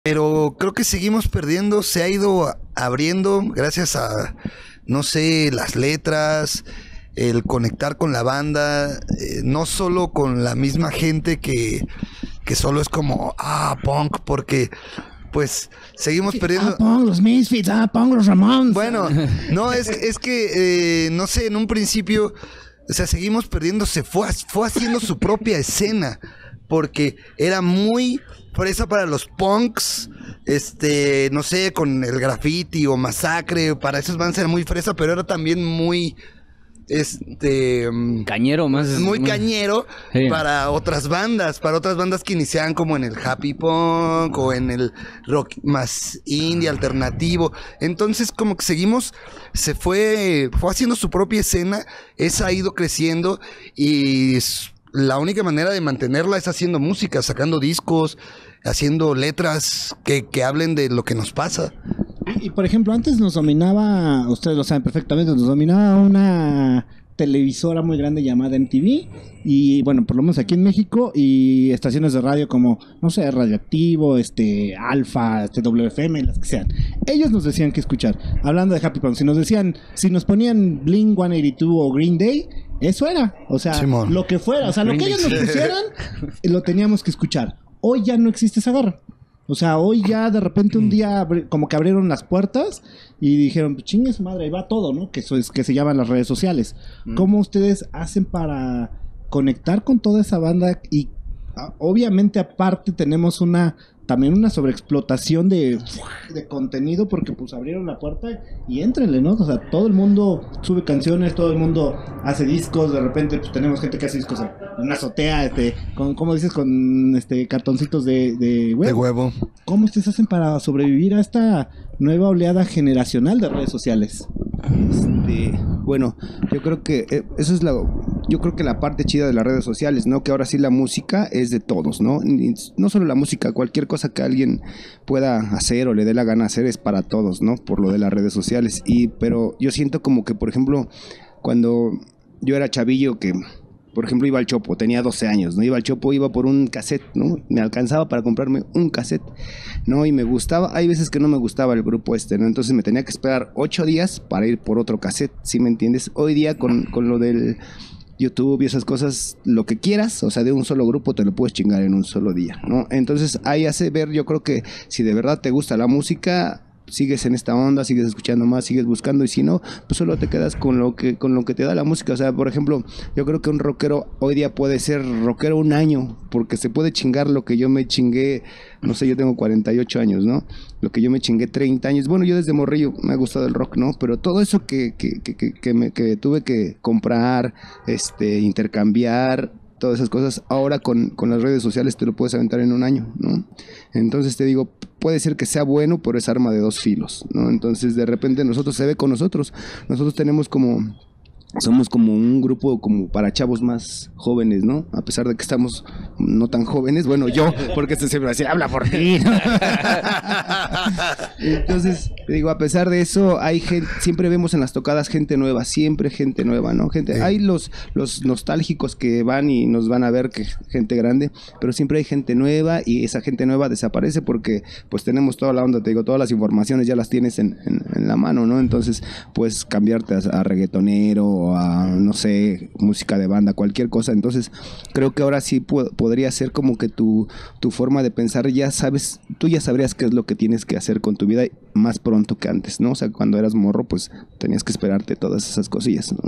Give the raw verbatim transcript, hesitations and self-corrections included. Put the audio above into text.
Pero creo que seguimos perdiendo, se ha ido abriendo gracias a, no sé, las letras, el conectar con la banda, eh, no solo con la misma gente que, que solo es como, ah, punk, porque pues seguimos perdiendo. Ah, punk, los Misfits, ah, punk, los Ramones. Bueno, no, es, es que, eh, no sé, en un principio, o sea, seguimos perdiendo, se fue, fue haciendo su propia escena, porque era muy fresa para los punks, este, no sé, con el graffiti o masacre, para esos bands era muy fresa, pero era también muy, este... Cañero más. Muy más... cañero sí. Para otras bandas, para otras bandas que iniciaban como en el happy punk o en el rock más indie, alternativo. Entonces como que seguimos, se fue, fue haciendo su propia escena, esa ha ido creciendo y... la única manera de mantenerla es haciendo música, sacando discos, haciendo letras que, que hablen de lo que nos pasa. Y, y por ejemplo, antes nos dominaba, ustedes lo saben perfectamente, nos dominaba una televisora muy grande llamada M T V, y bueno, por lo menos aquí en México, y estaciones de radio como, no sé, Radioactivo, este, Alfa, este, W F M, las que sean. Ellos nos decían qué escuchar. Hablando de Happy Punk, si nos decían, si nos ponían Blink ciento ochenta y dos o Green Day, eso era, o sea, Simón. Lo que fuera, o sea, lo que ellos nos pusieran, lo teníamos que escuchar. Hoy ya no existe esa garra. O sea, hoy ya de repente un día como que abrieron las puertas y dijeron, pues chingue su madre, ahí va todo, ¿no? Que eso es que se llaman las redes sociales. Mm. ¿Cómo ustedes hacen para conectar con toda esa banda? Y obviamente aparte tenemos una también una sobreexplotación de, de contenido, porque pues abrieron la puerta y éntrenle, ¿no? O sea, todo el mundo sube canciones, todo el mundo hace discos, de repente pues tenemos gente que hace discos en una azotea, este, con, ¿cómo dices? Con este cartoncitos de, de huevo. De huevo. ¿Cómo ustedes hacen para sobrevivir a esta nueva oleada generacional de redes sociales? Este, bueno, yo creo que eh, eso es la, yo creo que la parte chida de las redes sociales, ¿no? Que ahora sí la música es de todos, ¿no? No solo la música, cualquier cosa que alguien pueda hacer o le dé la gana hacer es para todos, ¿no? Por lo de las redes sociales. Y, pero yo siento como que, por ejemplo, cuando yo era chavillo que... Por ejemplo, iba al Chopo, tenía doce años, ¿no? Iba al Chopo, iba por un cassette, ¿no? Me alcanzaba para comprarme un cassette, ¿no? Y me gustaba, hay veces que no me gustaba el grupo este, ¿no? Entonces me tenía que esperar ocho días para ir por otro cassette, ¿sí me entiendes? Hoy día con, con lo del YouTube y esas cosas, lo que quieras, o sea, de un solo grupo te lo puedes chingar en un solo día, ¿no? Entonces ahí hace ver, yo creo que si de verdad te gusta la música... sigues en esta onda, sigues escuchando más, sigues buscando, y si no, pues solo te quedas con lo que con lo que te da la música. O sea, por ejemplo, yo creo que un rockero hoy día puede ser rockero un año, porque se puede chingar lo que yo me chingué, no sé, yo tengo cuarenta y ocho años, ¿no? Lo que yo me chingué treinta años. Bueno, yo desde morrillo me ha gustado el rock, ¿no? Pero todo eso que, que, que, que, que, me, que tuve que comprar, este, intercambiar, todas esas cosas, ahora con, con las redes sociales te lo puedes aventar en un año, ¿no? Entonces te digo, puede ser que sea bueno, pero es arma de dos filos, ¿no? Entonces de repente nosotros se ve con nosotros, nosotros tenemos como... somos como un grupo como para chavos más jóvenes, ¿no? A pesar de que estamos no tan jóvenes, bueno, yo, porque este siempre así, habla por ti. Entonces, digo, a pesar de eso, hay gente, siempre vemos en las tocadas gente nueva, siempre gente nueva, ¿no? Gente, sí. Hay los, los nostálgicos que van y nos van a ver, que gente grande, pero siempre hay gente nueva, y esa gente nueva desaparece porque pues tenemos toda la onda, te digo, todas las informaciones ya las tienes en, en, en la mano, ¿no? Entonces, pues cambiarte a, a reggaetonero, a, no sé, música de banda, cualquier cosa. Entonces creo que ahora sí po- podría ser como que tu, tu forma de pensar, ya sabes, tú ya sabrías qué es lo que tienes que hacer con tu vida más pronto que antes, ¿no? O sea, cuando eras morro, pues tenías que esperarte todas esas cosillas, ¿no?